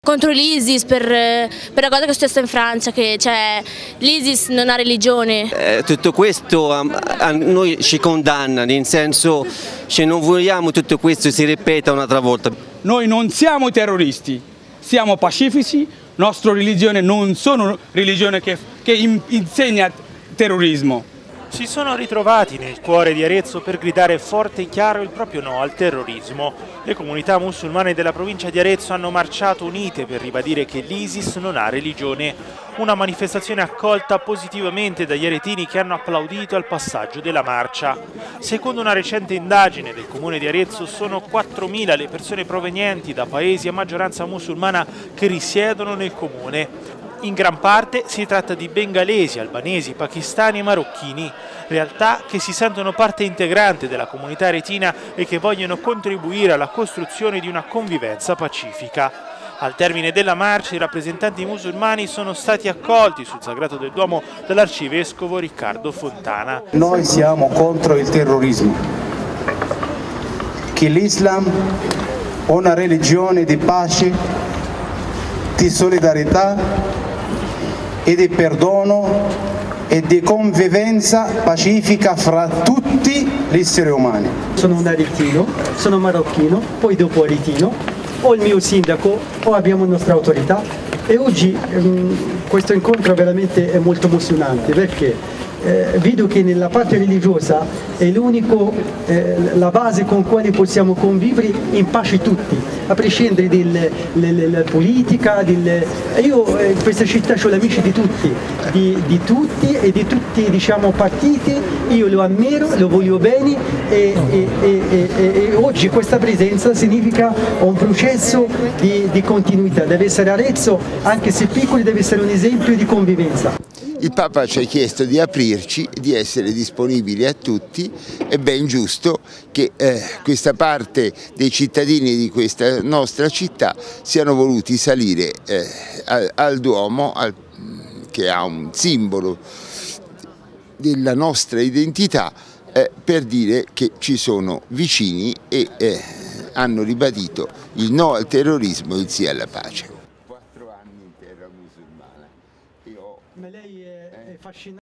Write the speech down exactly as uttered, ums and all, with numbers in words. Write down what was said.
Contro l'ISIS per, per la cosa che è successa in Francia, che cioè, l'ISIS non ha religione. Eh, tutto questo a, a noi ci condanna, nel senso che non vogliamo che tutto questo si ripeta un'altra volta. Noi non siamo terroristi, siamo pacifici, nostra religione non sono religione che, che insegna terrorismo. Si sono ritrovati nel cuore di Arezzo per gridare forte e chiaro il proprio no al terrorismo. Le comunità musulmane della provincia di Arezzo hanno marciato unite per ribadire che l'ISIS non ha religione. Una manifestazione accolta positivamente dagli aretini che hanno applaudito al passaggio della marcia. Secondo una recente indagine del comune di Arezzo sono quattromila le persone provenienti da paesi a maggioranza musulmana che risiedono nel comune. In gran parte si tratta di bengalesi, albanesi, pakistani e marocchini, realtà che si sentono parte integrante della comunità aretina e che vogliono contribuire alla costruzione di una convivenza pacifica. Al termine della marcia i rappresentanti musulmani sono stati accolti sul Sagrato del Duomo dall'arcivescovo Riccardo Fontana. Noi siamo contro il terrorismo, che l'Islam è una religione di pace, di solidarietà e di perdono e di convivenza pacifica fra tutti gli esseri umani. Sono un aretino, sono marocchino, poi dopo aretino, ho il mio sindaco, poi abbiamo la nostra autorità e oggi ehm, questo incontro veramente è molto emozionante perché eh, vedo che nella parte religiosa è l'unico, eh, la base con quale possiamo convivere in pace tutti, a prescindere dalla politica. Del, io in questa città ho amici di tutti, di, di tutti e di tutti diciamo, partiti, io lo ammiro, lo voglio bene e, e, e, e, e oggi questa presenza significa un processo di, di continuità, deve essere Arezzo, anche se piccolo, deve essere un esempio di convivenza. Il Papa ci ha chiesto di aprirci, di essere disponibili a tutti, è ben giusto che eh, questa parte dei cittadini di questa nostra città siano voluti salire eh, al, al Duomo, al, che ha un simbolo della nostra identità, eh, per dire che ci sono vicini e eh, hanno ribadito il no al terrorismo e il sì alla pace. Ma lei è, è fascinante.